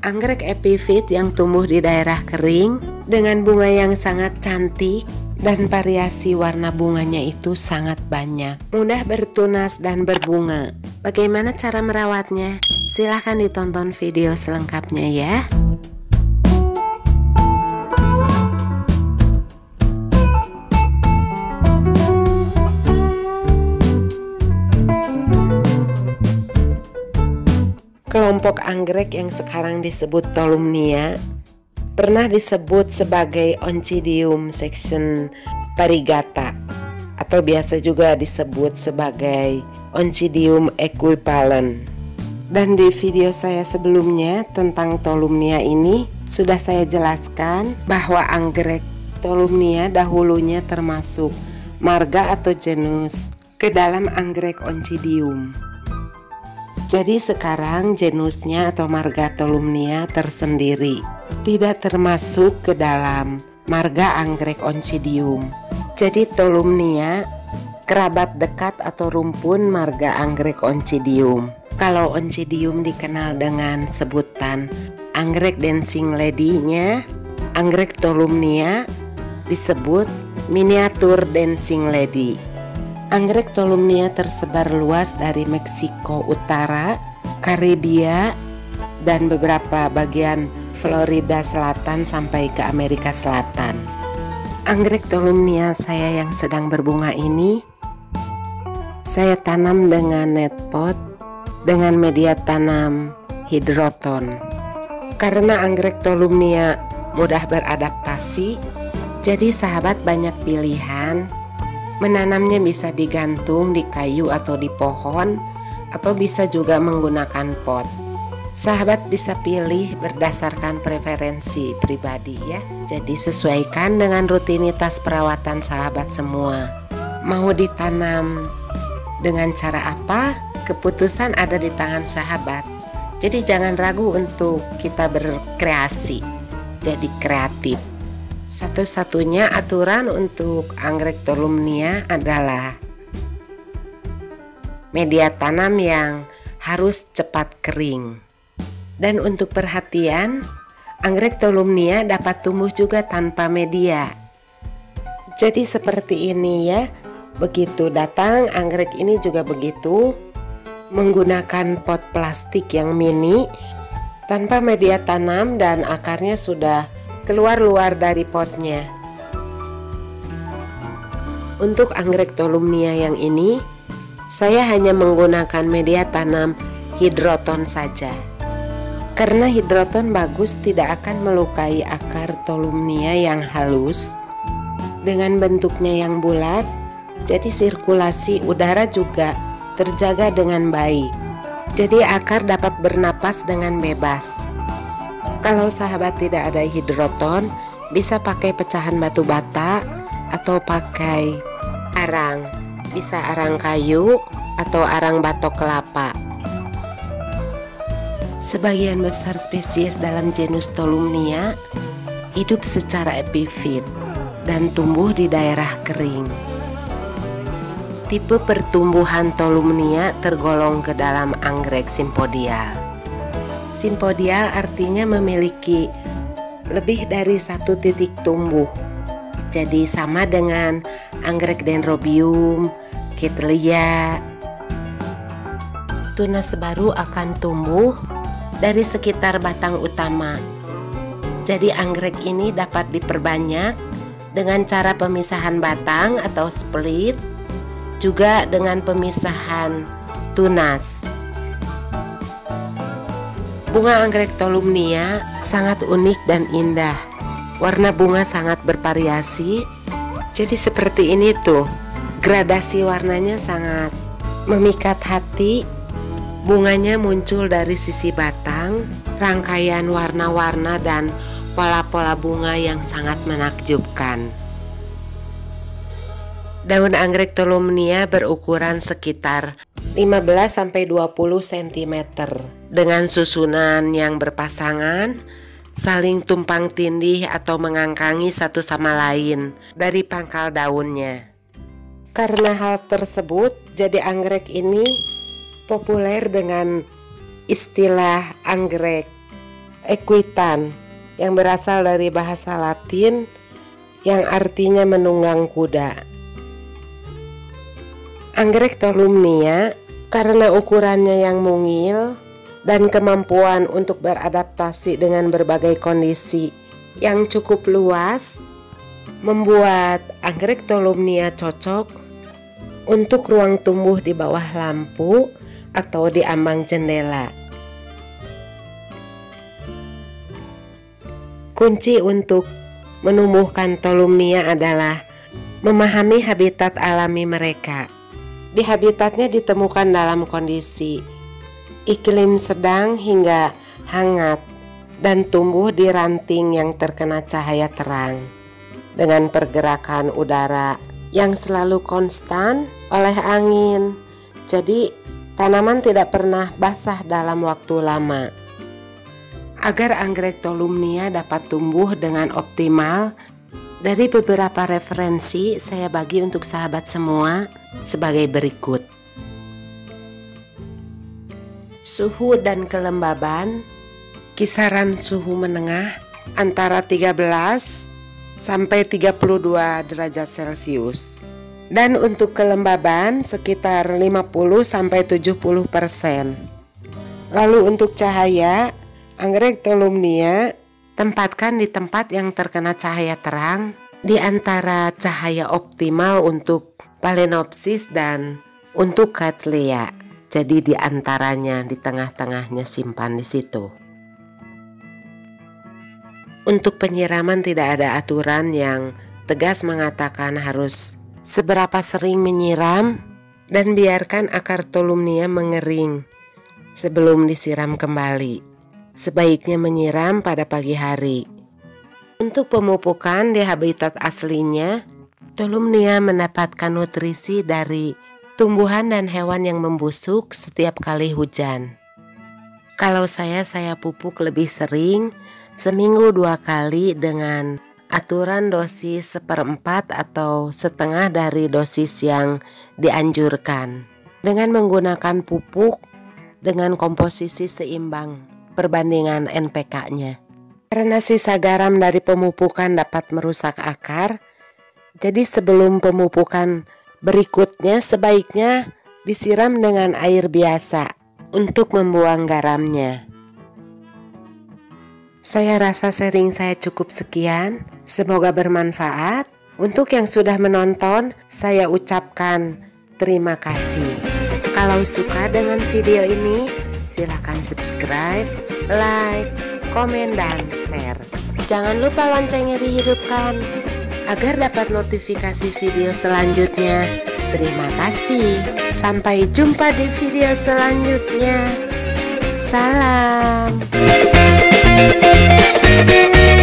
Anggrek epifit yang tumbuh di daerah kering dengan bunga yang sangat cantik dan variasi warna bunganya itu sangat banyak. Mudah bertunas dan berbunga. Bagaimana cara merawatnya? Silahkan ditonton video selengkapnya ya. Kelompok anggrek yang sekarang disebut Tolumnia pernah disebut sebagai Oncidium section variegata atau biasa juga disebut sebagai Oncidium equivalent. Dan di video saya sebelumnya tentang Tolumnia ini sudah saya jelaskan bahwa anggrek Tolumnia dahulunya termasuk marga atau genus ke dalam anggrek Oncidium. Jadi sekarang genusnya atau marga Tolumnia tersendiri, tidak termasuk ke dalam marga anggrek Oncidium. Jadi Tolumnia kerabat dekat atau rumpun marga anggrek Oncidium. Kalau Oncidium dikenal dengan sebutan anggrek dancing lady-nya, anggrek Tolumnia disebut miniatur dancing lady. Anggrek Tolumnia tersebar luas dari Meksiko Utara, Karibia, dan beberapa bagian Florida Selatan sampai ke Amerika Selatan. Anggrek Tolumnia saya yang sedang berbunga ini, saya tanam dengan net pot dengan media tanam hidroton. Karena anggrek Tolumnia mudah beradaptasi, jadi sahabat banyak pilihan. Menanamnya bisa digantung di kayu atau di pohon, atau bisa juga menggunakan pot. Sahabat bisa pilih berdasarkan preferensi pribadi ya. Jadi sesuaikan dengan rutinitas perawatan sahabat semua. Mau ditanam dengan cara apa? Keputusan ada di tangan sahabat. Jadi jangan ragu untuk kita berkreasi. Jadi kreatif. Satu-satunya aturan untuk anggrek Tolumnia adalah media tanam yang harus cepat kering. Dan untuk perhatian, anggrek Tolumnia dapat tumbuh juga tanpa media. Jadi seperti ini ya, begitu datang anggrek ini juga begitu, menggunakan pot plastik yang mini, tanpa media tanam dan akarnya sudah keluar dari potnya. Untuk anggrek Tolumnia yang ini, saya hanya menggunakan media tanam hidroton saja. Karena hidroton bagus tidak akan melukai akar Tolumnia yang halus. Dengan bentuknya yang bulat, jadi sirkulasi udara juga terjaga dengan baik. Jadi akar dapat bernapas dengan bebas. Kalau sahabat tidak ada hidroton, bisa pakai pecahan batu bata atau pakai arang. Bisa arang kayu atau arang batok kelapa. Sebagian besar spesies dalam genus Tolumnia hidup secara epifit dan tumbuh di daerah kering. Tipe pertumbuhan Tolumnia tergolong ke dalam anggrek simpodial. Simpodial artinya memiliki lebih dari satu titik tumbuh. Jadi sama dengan anggrek Dendrobium, Cattleya. Tunas baru akan tumbuh dari sekitar batang utama. Jadi anggrek ini dapat diperbanyak dengan cara pemisahan batang atau split, juga dengan pemisahan tunas. Bunga anggrek Tolumnia sangat unik dan indah. Warna bunga sangat bervariasi. Jadi seperti ini tuh, gradasi warnanya sangat memikat hati. Bunganya muncul dari sisi batang, rangkaian warna-warna dan pola-pola bunga yang sangat menakjubkan. Daun anggrek Tolumnia berukuran sekitar 15-20 cm dengan susunan yang berpasangan, saling tumpang tindih atau mengangkangi satu sama lain dari pangkal daunnya. Karena hal tersebut, jadi anggrek ini populer dengan istilah anggrek equitan yang berasal dari bahasa Latin yang artinya menunggang kuda. Anggrek tolumnia karena ukurannya yang mungil dan kemampuan untuk beradaptasi dengan berbagai kondisi yang cukup luas membuat anggrek tolumnia cocok untuk ruang tumbuh di bawah lampu atau di ambang jendela. Kunci untuk menumbuhkan tolumnia adalah memahami habitat alami mereka. Di habitatnya ditemukan dalam kondisi iklim sedang hingga hangat dan tumbuh di ranting yang terkena cahaya terang dengan pergerakan udara yang selalu konstan oleh angin. Jadi tanaman tidak pernah basah dalam waktu lama. Agar anggrek tolumnia dapat tumbuh dengan optimal, dari beberapa referensi saya bagi untuk sahabat semua sebagai berikut. Suhu dan kelembaban, kisaran suhu menengah antara 13 sampai 32 derajat Celcius. Dan untuk kelembaban sekitar 50 sampai 70%. Lalu untuk cahaya, anggrek tolumnia tempatkan di tempat yang terkena cahaya terang di antara cahaya optimal untuk Phalaenopsis dan untuk Cattleya. Jadi di antaranya, di tengah-tengahnya simpan di situ. Untuk penyiraman tidak ada aturan yang tegas mengatakan harus seberapa sering menyiram dan biarkan akar tolumnia mengering sebelum disiram kembali. Sebaiknya menyiram pada pagi hari. Untuk pemupukan di habitat aslinya, tolumnia mendapatkan nutrisi dari tumbuhan dan hewan yang membusuk setiap kali hujan. Kalau saya pupuk lebih sering, seminggu 2 kali dengan aturan dosis 1/4 atau setengah dari dosis yang dianjurkan. Dengan menggunakan pupuk dengan komposisi seimbang perbandingan NPK-nya. Karena sisa garam dari pemupukan dapat merusak akar, jadi sebelum pemupukan berikutnya sebaiknya disiram dengan air biasa untuk membuang garamnya. Saya rasa sharing saya cukup sekian, semoga bermanfaat. Untuk yang sudah menonton, saya ucapkan terima kasih. Kalau suka dengan video ini, silakan subscribe, like, komen, dan share. Jangan lupa loncengnya dihidupkan agar dapat notifikasi video selanjutnya. Terima kasih. Sampai jumpa di video selanjutnya. Salam.